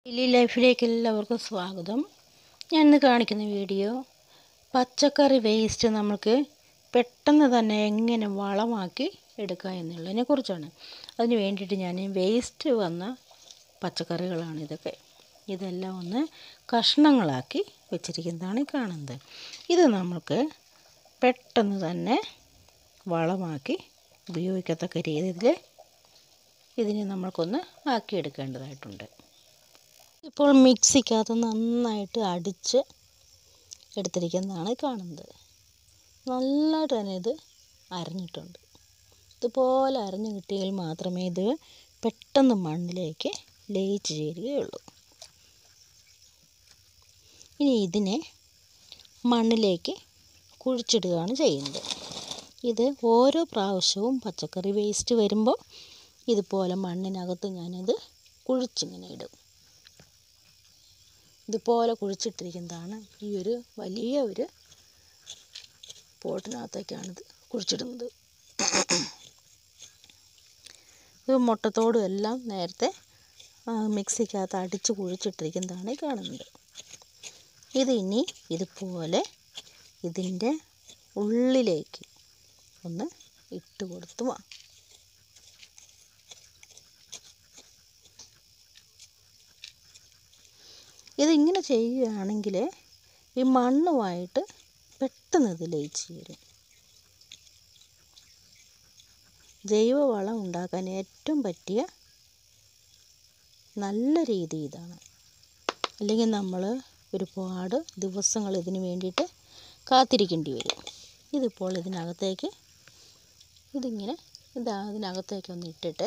Daily ലൈഫിലേക്ക് എല്ലാവർക്കും സ്വാഗതം. ഞാൻ ഇന്ന് കാണിക്കുന്ന വീഡിയോ പച്ചക്കറി വേസ്റ്റ് നമുക്ക് പെട്ടെന്ന് തന്നെ എങ്ങനെ വളമാക്കി എടുക്കുക എന്നുള്ളതിനെ കുറിച്ചാണ്. അതിന് വേണ്ടിയിട്ട് ഞാൻ വേസ്റ്റ് വന്ന പച്ചക്കറികളാണ് ഇതെല്ലാം ഒന്ന് കഷ്ണങ്ങളാക്കി വെച്ചിരിക്കുന്നതാണ് കാണുന്നത്. ഇത് നമുക്ക് പെട്ടെന്ന് തന്നെ വളമാക്കി ഉപയോഗിക്കത്തക്ക രീതിയിൽ ഇതിനെ നമ്മൾക്കൊന്ന് ആക്കിയെടുക്കേണ്ടതായിട്ടുണ്ട്. ഇപ്പോൾ മിക്സിക്കകത്ത് നന്നായിട്ട് അടിച്ച് എടുത്തിരിക്കുന്നതാണ് കാണുന്നത്. നല്ലതായിട്ട് തന്നെ ഇത് അരഞ്ഞിട്ടുണ്ട്. ഇതുപോലെ അരഞ്ഞു കിട്ടിയാൽ മാത്രമേ ഇത് പെട്ടെന്ന് മണ്ണിലേക്ക് ലയിച്ച് ചേരുകയുള്ളൂ. ഇനി ഇതിനെ മണ്ണിലേക്ക് കുഴിച്ചിടുകയാണ് ചെയ്യുന്നത്. ഇത് ഓരോ പ്രാവശ്യവും പച്ചക്കറി വേസ്റ്റ് വരുമ്പോൾ ഇതുപോലെ മണ്ണിനകത്ത് ഞാനിത് കുഴിച്ചിങ്ങനെ ഇടും. ഇതുപോലെ കുഴിച്ചിട്ടിരിക്കുന്നതാണ് ഈ ഒരു വലിയ ഒരു പോട്ടിനകത്തേക്കാണിത് കുഴിച്ചിടുന്നത്. ഇത് മുട്ടത്തോടും എല്ലാം നേരത്തെ മിക്സിക്കകത്ത് അടിച്ച് കുഴിച്ചിട്ടിരിക്കുന്നതാണ് കാണുന്നത്. ഇത് ഇനി ഇതുപോലെ ഇതിൻ്റെ ഉള്ളിലേക്ക് ഒന്ന് ഇട്ട് കൊടുത്തു ഇതിങ്ങനെ ചെയ്യുകയാണെങ്കിൽ ഈ മണ്ണുമായിട്ട് പെട്ടെന്ന് ഇത് ലയിച്ച് ചേരും. ജൈവവളം ഉണ്ടാക്കാൻ ഏറ്റവും പറ്റിയ നല്ല രീതി ഇതാണ്. അല്ലെങ്കിൽ നമ്മൾ ഒരുപാട് ദിവസങ്ങൾ ഇതിന് വേണ്ടിയിട്ട് കാത്തിരിക്കേണ്ടി വരും. ഇതിപ്പോൾ ഇതിനകത്തേക്ക് ഇതിനകത്തേക്കൊന്ന് ഇട്ടിട്ട്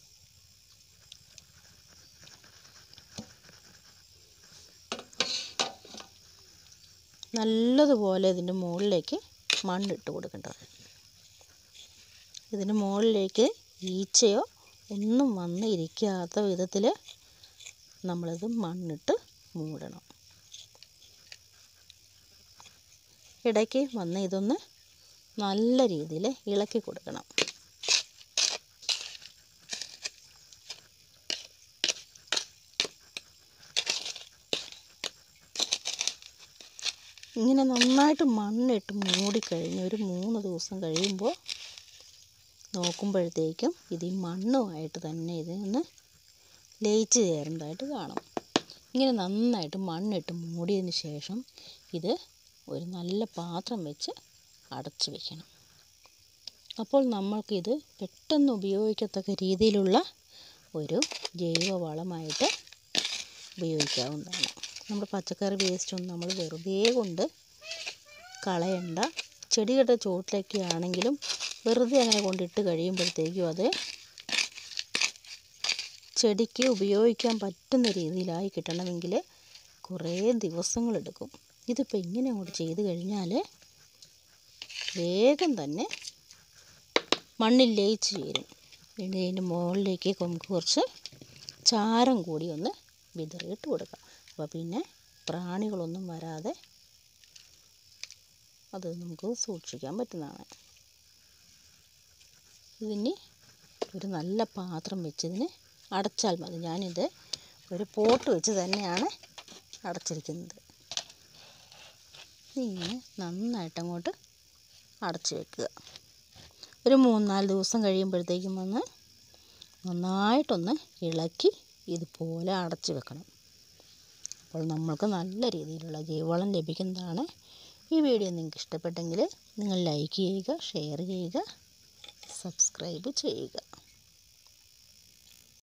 നല്ലതുപോലെ ഇതിൻ്റെ മുകളിലേക്ക് മണ്ണിട്ട് കൊടുക്കേണ്ടത്. ഇതിന് മുകളിലേക്ക് ഈച്ചയോ ഒന്നും വന്ന് ഇരിക്കാത്ത വിധത്തിൽ നമ്മളിത് മണ്ണിട്ട് മൂടണം. ഇടയ്ക്ക് വന്ന് ഇതൊന്ന് നല്ല രീതിയിൽ ഇളക്കി കൊടുക്കണം. ഇങ്ങനെ നന്നായിട്ട് മണ്ണിട്ട് മൂടിക്കഴിഞ്ഞ് ഒരു 3 ദിവസം കഴിയുമ്പോൾ നോക്കുമ്പോഴത്തേക്കും ഇത് ഈ മണ്ണുമായിട്ട് തന്നെ ഇതിനൊന്ന് ലയിച്ച് ചേർന്നതായിട്ട് കാണും. ഇങ്ങനെ നന്നായിട്ട് മണ്ണിട്ട് മൂടിയതിന് ശേഷം ഇത് ഒരു നല്ല പാത്രം വെച്ച് അടച്ചു വയ്ക്കണം. അപ്പോൾ നമ്മൾക്കിത് പെട്ടെന്ന് ഉപയോഗിക്കത്തക്ക രീതിയിലുള്ള ഒരു ജൈവവളമായിട്ട് ഉപയോഗിക്കാവുന്നതാണ്. നമ്മുടെ പച്ചക്കറി വേസ്റ്റൊന്നും നമ്മൾ വെറുതെ കൊണ്ട് കളയണ്ട. ചെടികളുടെ ചോട്ടിലൊക്കെ ആണെങ്കിലും വെറുതെ അങ്ങനെ കൊണ്ടിട്ട് കഴിയുമ്പോഴത്തേക്കും അത് ചെടിക്ക് ഉപയോഗിക്കാൻ പറ്റുന്ന രീതിയിലായി കിട്ടണമെങ്കിൽ കുറേ ദിവസങ്ങളെടുക്കും. ഇതിപ്പോൾ ഇങ്ങനെ അങ്ങോട്ട് ചെയ്ത് കഴിഞ്ഞാൽ വേഗം തന്നെ മണ്ണിൽ ലയിച്ച് ചേരും. പിന്നെ ഇതിൻ്റെ മുകളിലേക്ക് നമുക്ക് കുറച്ച് ചാരം കൂടി ഒന്ന് വിതറിയിട്ട് കൊടുക്കാം. അപ്പോൾ പിന്നെ പ്രാണികളൊന്നും വരാതെ അത് നമുക്ക് സൂക്ഷിക്കാൻ പറ്റുന്നതാണ്. ഇതിന് ഒരു നല്ല പാത്രം വെച്ചതിന് അടച്ചാൽ മതി. ഞാനിത് ഒരു പോട്ട് വെച്ച് തന്നെയാണ് അടച്ചിരിക്കുന്നത്. ഇങ്ങനെ നന്നായിട്ടങ്ങോട്ട് അടച്ച് വെക്കുക. ഒരു 3-4 ദിവസം കഴിയുമ്പോഴത്തേക്കും നന്നായിട്ടൊന്ന് ഇളക്കി ഇതുപോലെ അടച്ച് വെക്കണം. അപ്പോൾ നമ്മൾക്ക് നല്ല രീതിയിലുള്ള ജൈവവളം ലഭിക്കുന്നതാണ്. ഈ വീഡിയോ നിങ്ങൾക്ക് ഇഷ്ടപ്പെട്ടെങ്കിൽ നിങ്ങൾ ലൈക്ക് ചെയ്യുക, ഷെയർ ചെയ്യുക, സബ്സ്ക്രൈബ് ചെയ്യുക.